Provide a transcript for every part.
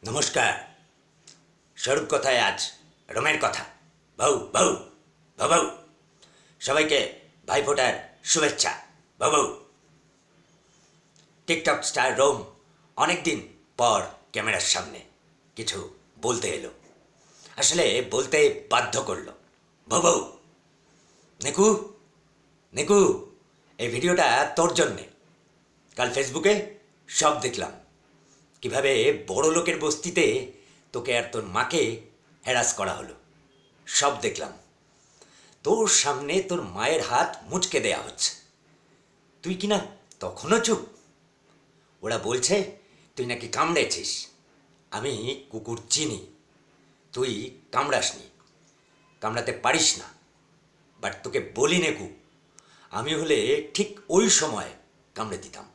নমস্কার। স্বরূপ কথায় আজ রমের কথা। বউ বউ বউ সবাইকে ভাইফোঁটার শুভেচ্ছা। বউ টিকটক স্টার রোম অনেক দিন পর ক্যামেরার সামনে কিছু বলতে এলো, আসলে বলতে বাধ্য করলো। বউ নেকু নেকু, এই ভিডিওটা তোর জন্যে। কাল ফেসবুকে সব দেখলাম, কিভাবে বড় লোকের বস্তিতে তোকে আর তোর মাকে হ্যারাস করা হলো। সব দেখলাম, তোর সামনে তোর মায়ের হাত মুচকে দেয়া হচ্ছে, তুই কিনা তখনও চুপ। ওরা বলছে তুই নাকি কামড়েছিস। আমি কুকুর চিনি, তুই কামড়াসনি, কামড়াতে পারিস না। বাট তোকে বলি নেকু, আমি হলে ঠিক ওই সময় কামড়ে দিতাম,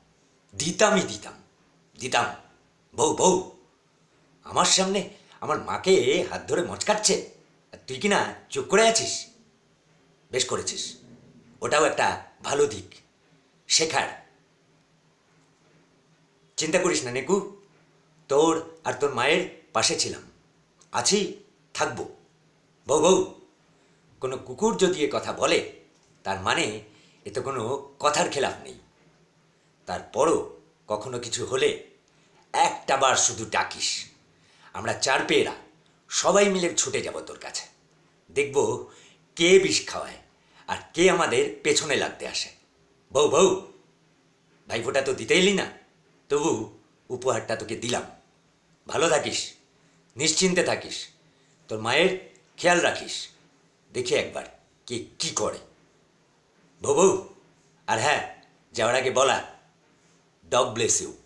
দিতাম। বউ আমার সামনে আমার মাকে হাত ধরে মচকাচ্ছে, আর তুই কিনা চুপ করে আছিস। বেশ করেছিস, ওটাও একটা ভালো দিক, শেখার। চিন্তা করিস না নেকু, তোর আর তোর মায়ের পাশে ছিলাম, আছি, থাকবো। বউ কোনো কুকুর যদি এ কথা বলে, তার মানে এতে কোনো কথার খেলাফ নেই। তারপরও কখনো কিছু হলে একটা বার শুধু ডাকিস, আমরা চার পেয়েরা সবাই মিলে ছুটে যাব তোর কাছে। দেখব কে বিষ খাওয়ায় আর কে আমাদের পেছনে লাগতে আসে। বউ ভাইফোঁটা তো দিতে এলি না, তবু উপহারটা তোকে দিলাম। ভালো থাকিস, নিশ্চিন্তে থাকিস, তোর মায়ের খেয়াল রাখিস। দেখে একবার কে কি করে। বউ আর হ্যাঁ, যাওয়ার আগে বলা, ডগ ব্লেস ইউ।